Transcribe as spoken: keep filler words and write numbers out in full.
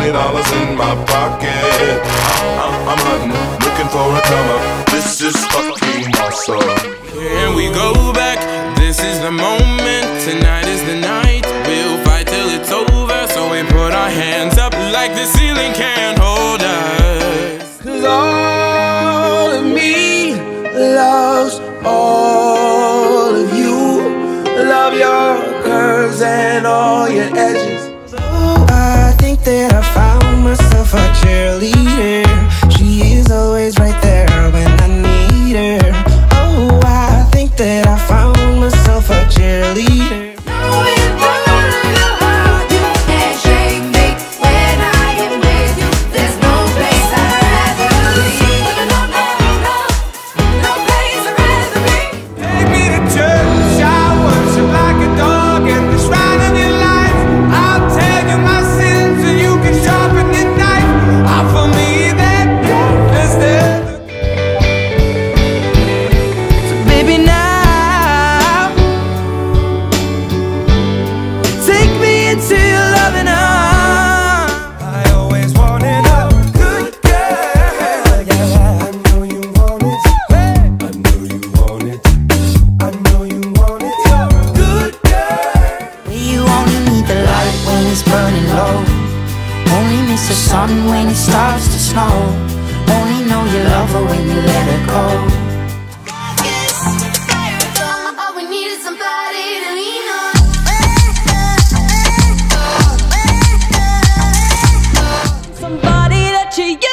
twenty dollars in my pocket. I'm, I'm hunting, looking for a come up. This is fucking awesome. Can we go back? This is the moment. Tonight is the night. We'll fight till it's over. So we put our hands up like the ceiling can't hold us. Cause all of me loves all of you. Love your curves and all your edges. Oh, I think that I found myself a cheerleader. She is always right there when I need her. Oh, I think that I found myself a cheerleader. It's the sun when it starts to snow. Only know you love her when you let her go. All we need is somebody to lean on. Somebody that you